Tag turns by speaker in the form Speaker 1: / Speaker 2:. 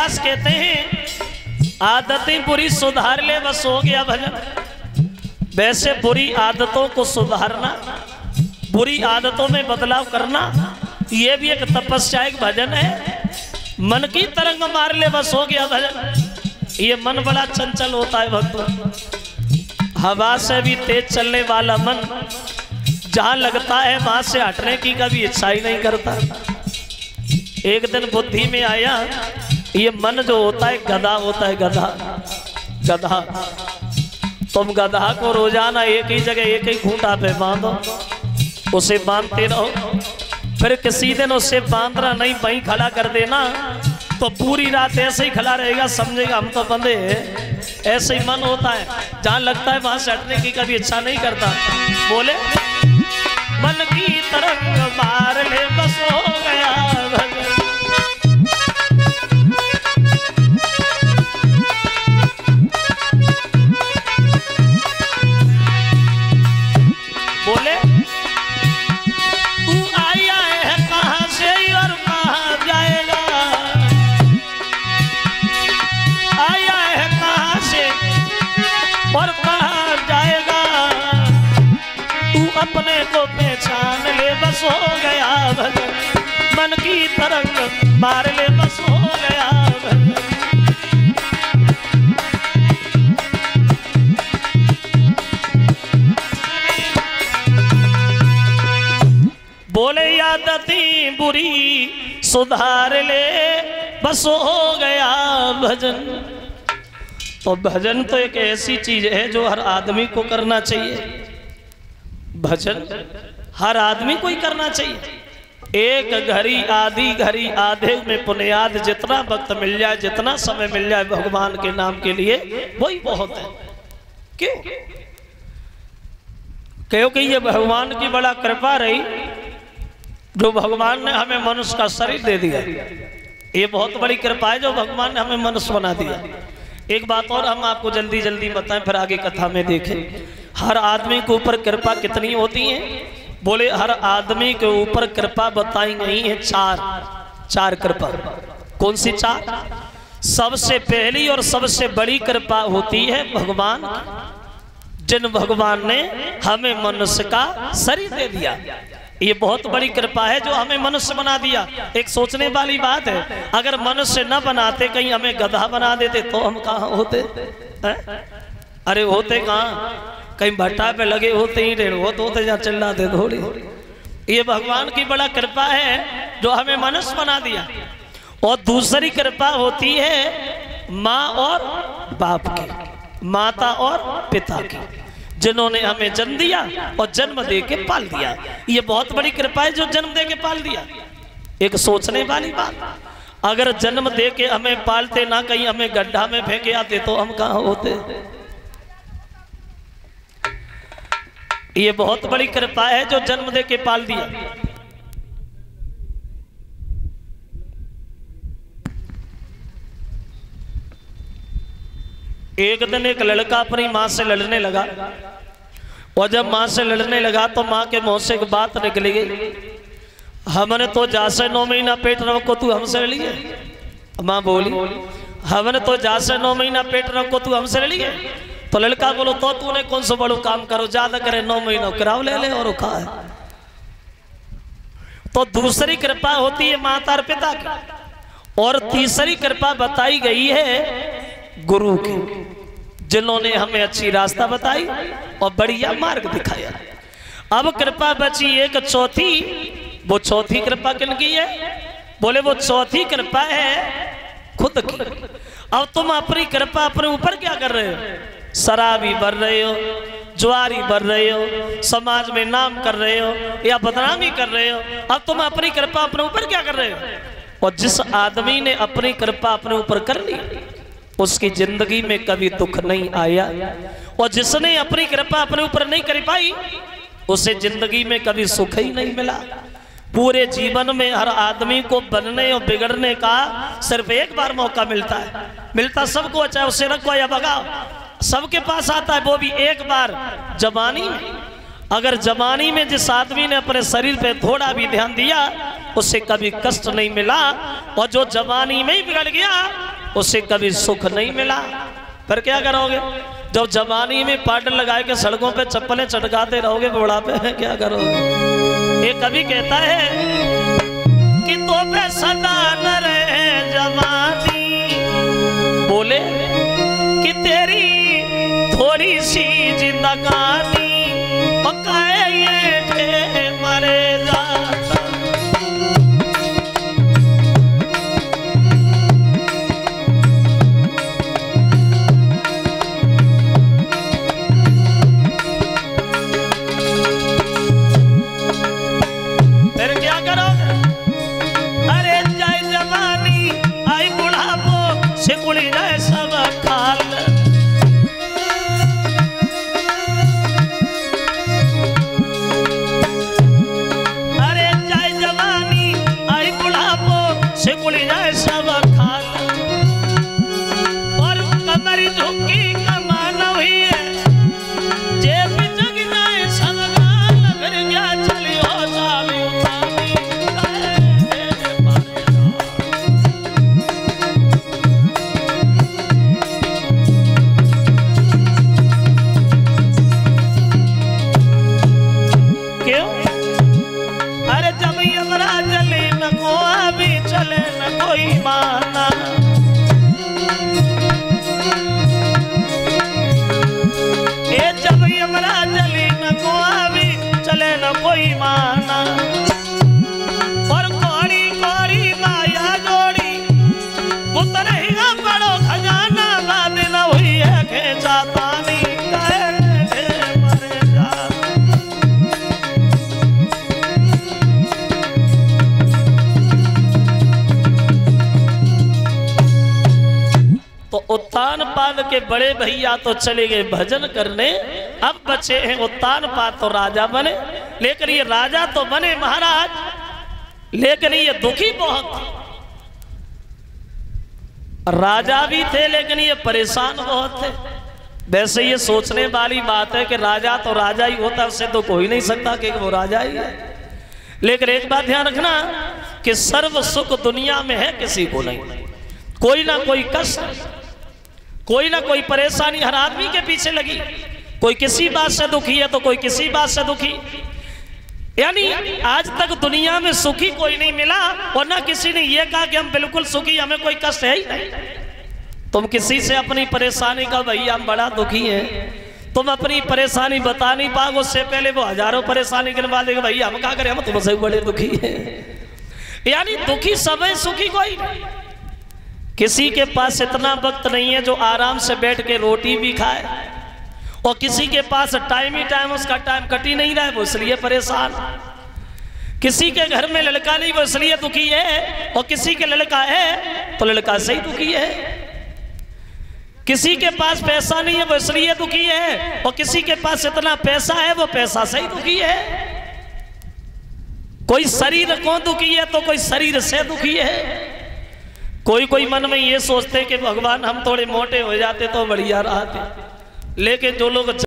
Speaker 1: रविदास कहते हैं आदतें बुरी सुधार ले बस हो गया भजन। वैसे बुरी आदतों को सुधारना, बुरी आदतों में बदलाव करना, ये भी एक तपस्या, एक भजन है। मन की तरंग मार ले बस हो गया भजन। ये मन बड़ा चंचल होता है भक्तों, हवा से भी तेज चलने वाला मन जहां लगता है वहां से हटने की कभी इच्छा ही नहीं करता। एक दिन बुद्धि में आया ये मन जो होता है गधा होता है, गधा। तुम गधा को रोजाना एक ही जगह एक ही खूंटा पे बांधो, उसे बांधते रहो, फिर किसी दिन उसे बांधना नहीं वहीं खड़ा कर देना तो पूरी रात ऐसे ही खड़ा रहेगा, समझेगा हम तो बंधे हैं। ऐसे ही मन होता है, जहां लगता है वहां से हटने की कभी इच्छा नहीं करता। बोले मन की तरंग मार ले बस हो गया भजन। बोले तू आया है कहां से और कहां जाएगा, आया है कहां से और कहां जाएगा, तू अपने को पहचान ले बस हो गया भजन। मन की तरंग मार ले बस हो गया भजन। बोले आदतें बुरी सुधार ले बस हो गया भजन। तो भजन तो एक ऐसी चीज है जो हर आदमी को करना चाहिए। भजन हर आदमी को ही करना चाहिए। एक घड़ी आधी घड़ी आधे में पुण्याद जितना वक्त मिल जाए, जितना समय मिल जाए भगवान के नाम के लिए वही बहुत है। क्योंकि ये भगवान की बड़ा कृपा रही जो भगवान ने हमें मनुष्य का शरीर दे दिया। ये बहुत बड़ी कृपा है जो भगवान ने हमें मनुष्य बना दिया। एक बात और हम आपको जल्दी जल्दी बताएं फिर आगे कथा में देखें। हर आदमी के ऊपर कृपा कितनी होती है? बोले हर आदमी के ऊपर कृपा बताई गई है चार कृपा। कौन सी चार? सबसे पहली और सबसे बड़ी कृपा होती है भगवान, जिन भगवान ने हमें मनुष्य का शरीर दे दिया। ये बहुत बड़ी कृपा है जो हमें मनुष्य बना दिया। एक सोचने वाली बात है, अगर मनुष्य न बनाते, कहीं हमें गधा बना देते तो हम कहाँ होते? अरे होते कहाँ, कहीं भट्टा पे लगे होते ही रेड़ होते जहाँ चिल्लाते थोड़ी। ये भगवान की बड़ा कृपा है जो हमें मनुष्य बना दिया। और दूसरी कृपा होती है माँ और बाप की, माता और पिता की, जिन्होंने हमें जन्म दिया और जन्म दे के पाल दिया। ये बहुत बड़ी कृपा है जो जन्म दे के पाल दिया। एक सोचने वाली बात, अगर जन्म दे के हमें पालते ना, कहीं हमें गड्ढा में फेंके आते तो हम कहाँ होते? ये बहुत बड़ी कृपा है जो जन्म दे के पाल दिया। एक दिन एक लड़का अपनी माँ से लड़ने लगा, और जब माँ से लड़ने लगा तो माँ के मुंह से एक बात निकली गई, हमने तो जैसे 9 महीना पेट रखो तू हमसे लड़ी है। माँ बोली हमने तो जैसे 9 महीना पेट रखो तू हमसे लड़ी है। तो लड़का बोलो तो तूने कौन सा बड़ो काम करो, ज्यादा करे 9 महीनों किराव ले ले और खा है। तो दूसरी कृपा होती है माता और पिता की। और तीसरी कृपा बताई गई है गुरु की, जिन्होंने हमें अच्छी रास्ता बताई और बढ़िया मार्ग दिखाया। अब कृपा बची एक चौथी। वो चौथी कृपा किनकी है? बोले वो चौथी कृपा है खुद की। अब तुम अपनी कृपा अपने ऊपर क्या कर रहे हो? शराबी बन रहे हो, जुआरी बन रहे हो, समाज में नाम कर रहे हो या बदनामी कर रहे हो। अब तुम अपनी कृपा अपने ऊपर क्या कर रहे हो? और जिस आदमी ने अपनी कृपा अपने ऊपर कर ली उसकी जिंदगी में कभी दुख नहीं आया, और जिसने अपनी कृपा अपने ऊपर नहीं कर पाई उसे जिंदगी में कभी सुख ही नहीं मिला। पूरे जीवन में हर आदमी को बनने और बिगड़ने का सिर्फ एक बार मौका मिलता है। मिलता सबको, चाहे उसे रखो या भगाओ, सबके पास आता है, वो भी एक बार जवानी में। अगर जवानी में जिस आदमी ने अपने शरीर पे थोड़ा भी ध्यान दिया उसे कभी कष्ट नहीं मिला, और जो जवानी में ही बिगड़ गया उसे कभी सुख नहीं मिला। पर क्या करोगे, जब जवानी में पाउडर लगा के सड़कों पे चप्पलें चटकाते रहोगे बुढ़ापे में क्या करोगे। एक कवि कहता है कि तो पे सदा न रहे जवानी, बोले कि तेरी थोड़ी सी जिंदगानी पकाए ये के मरे जाता। फिर क्या करोगे, अरे जाए जवानी आई बुढ़ापो से कुड़ी जाए सब खाल। कुड़ी जाए सब खाल और कमर झुकी कमान हुई है जेब जग जाए सब गाल। फिर क्या चली हो साली उतानी क्यों, अरे जब यमरा जले न को अभी चले न कोई माना। ये जब यमरा जली न को अभी चले न कोई माना। और कोड़ी कोड़ी माया जोड़ी पुत्र ही बड़ो खजाना बाद न हुई है खेचा तानी उत्तान पाद के बड़े भैया तो चले गए भजन करने, अब बचे हैं उत्तान पाद तो राजा बने। लेकिन ये राजा तो बने महाराज, लेकिन ये दुखी बहुत राजा भी थे, लेकिन ये परेशान बहुत थे। वैसे ये सोचने वाली बात है कि राजा तो राजा ही होता, उससे तो कोई नहीं सकता कि वो राजा ही है। लेकिन एक बात ध्यान रखना कि सर्व सुख दुनिया में है किसी को नहीं, कोई ना कोई कष्ट, कोई ना कोई परेशानी हर आदमी के पीछे लगी। कोई किसी बात से दुखी है तो कोई किसी बात से दुखी। यानी आज तक दुनिया में सुखी कोई नहीं मिला और ना किसी ने यह कहा कि हम बिल्कुल सुखी, हमें कोई कष्ट है ही नहीं। तुम किसी से अपनी परेशानी का भैया हम बड़ा दुखी हैं, तुम अपनी परेशानी बता नहीं पाओगे, उससे पहले वो हजारों परेशानी गिनवा देगा, भैया हम क्या करें, हम तुमसे बड़े दुखी हैं। यानी दुखी सब है, सुखी कोई नहीं। किसी के पास इतना वक्त नहीं है जो आराम से बैठ के रोटी भी खाए, और किसी के पास टाइम ही टाइम उसका टाइम कट ही नहीं रहा है, वो इसलिए परेशान। किसी के घर में लड़का नहीं, वो इसलिए दुखी है, और किसी के लड़का है तो लड़का से ही दुखी है। किसी के पास पैसा नहीं है, वो इसलिए दुखी है, और किसी के पास इतना पैसा है, वो पैसा से ही दुखी है। कोई शरीर को दुखी है तो कोई शरीर से दुखी है। कोई मन में ये सोचते कि भगवान हम थोड़े मोटे हो जाते तो बढ़िया रहते, लेकिन जो लोग